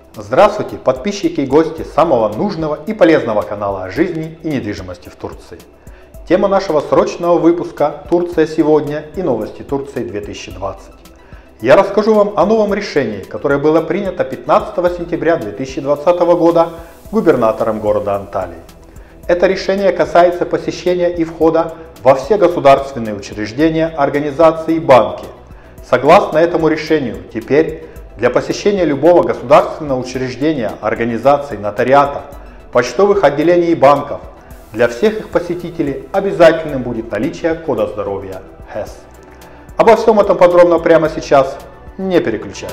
Здравствуйте, подписчики и гости самого нужного и полезного канала о жизни и недвижимости в Турции. Тема нашего срочного выпуска «Турция сегодня» и новости Турции 2020. Я расскажу вам о новом решении, которое было принято 15 сентября 2020 года губернатором города Анталии. Это решение касается посещения и входа во все государственные учреждения, организации и банки. Согласно этому решению, теперь для посещения любого государственного учреждения, организации, нотариата, почтовых отделений и банков для всех их посетителей обязательным будет наличие кода здоровья HES. Обо всем этом подробно прямо сейчас, не переключайтесь.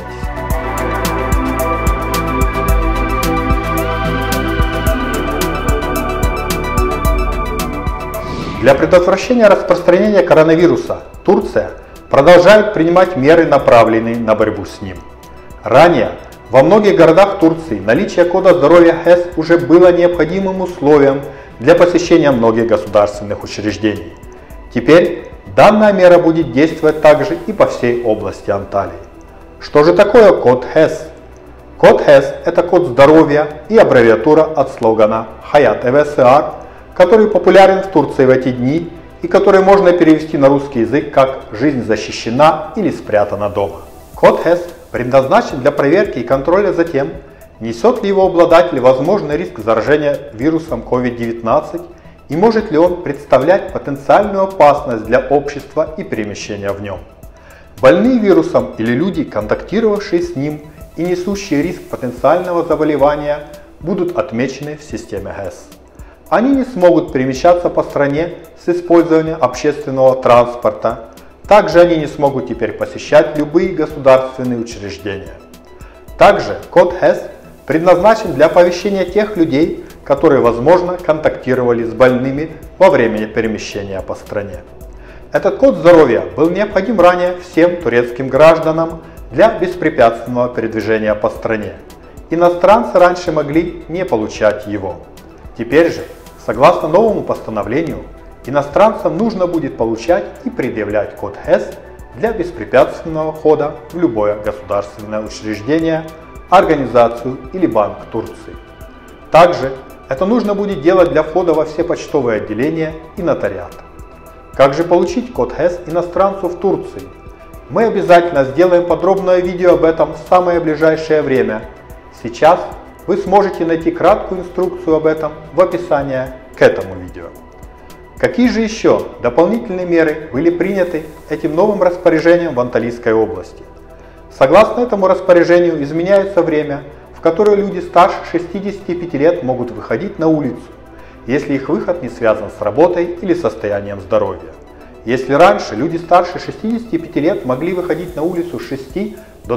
Для предотвращения распространения коронавируса Турция продолжает принимать меры, направленные на борьбу с ним. Ранее во многих городах Турции наличие кода здоровья HES уже было необходимым условием для посещения многих государственных учреждений. Теперь данная мера будет действовать также и по всей области Анталии. Что же такое код HES? Код HES – это код здоровья и аббревиатура от слогана Hayat EVSR, который популярен в Турции в эти дни и который можно перевести на русский язык как «жизнь защищена» или «спрятана дома». Код HES предназначен для проверки и контроля за тем, несет ли его обладатель возможный риск заражения вирусом COVID-19 и может ли он представлять потенциальную опасность для общества и перемещения в нем. Больные вирусом или люди, контактировавшие с ним и несущие риск потенциального заболевания, будут отмечены в системе HES. Они не смогут перемещаться по стране с использованием общественного транспорта. Также они не смогут теперь посещать любые государственные учреждения. Также код HES предназначен для оповещения тех людей, которые, возможно, контактировали с больными во время перемещения по стране. Этот код здоровья был необходим ранее всем турецким гражданам для беспрепятственного передвижения по стране. Иностранцы раньше могли не получать его. Теперь же, согласно новому постановлению, иностранцам нужно будет получать и предъявлять код HES для беспрепятственного входа в любое государственное учреждение, организацию или банк Турции. Также это нужно будет делать для входа во все почтовые отделения и нотариат. Как же получить код HES иностранцу в Турции? Мы обязательно сделаем подробное видео об этом в самое ближайшее время. Сейчас вы сможете найти краткую инструкцию об этом в описании к этому видео. Какие же еще дополнительные меры были приняты этим новым распоряжением в Анталийской области? Согласно этому распоряжению изменяется время, в которое люди старше 65 лет могут выходить на улицу, если их выход не связан с работой или состоянием здоровья. Если раньше люди старше 65 лет могли выходить на улицу с 6 до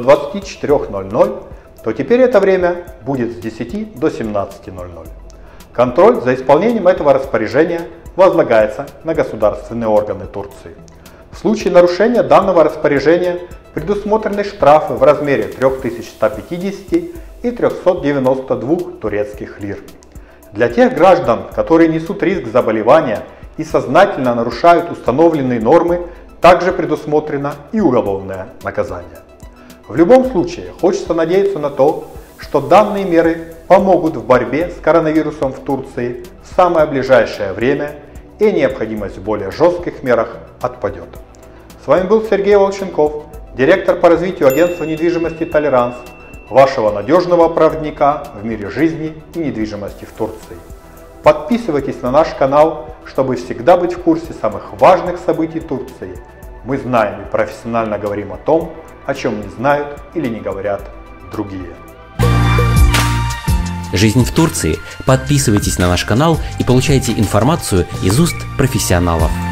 24:00, то теперь это время будет с 10 до 17:00. Контроль за исполнением этого распоряжения возлагается на государственные органы Турции. В случае нарушения данного распоряжения предусмотрены штрафы в размере 3150 и 392 турецких лир. Для тех граждан, которые несут риск заболевания и сознательно нарушают установленные нормы, также предусмотрено и уголовное наказание. В любом случае, хочется надеяться на то, что данные меры помогут в борьбе с коронавирусом в Турции в самое ближайшее время и необходимость в более жестких мерах отпадет. С вами был Сергей Волченков, директор по развитию агентства недвижимости «Толеранс», вашего надежного проводника в мире жизни и недвижимости в Турции. Подписывайтесь на наш канал, чтобы всегда быть в курсе самых важных событий Турции. Мы знаем и профессионально говорим о том, о чем не знают или не говорят другие. Жизнь в Турции. Подписывайтесь на наш канал и получайте информацию из уст профессионалов.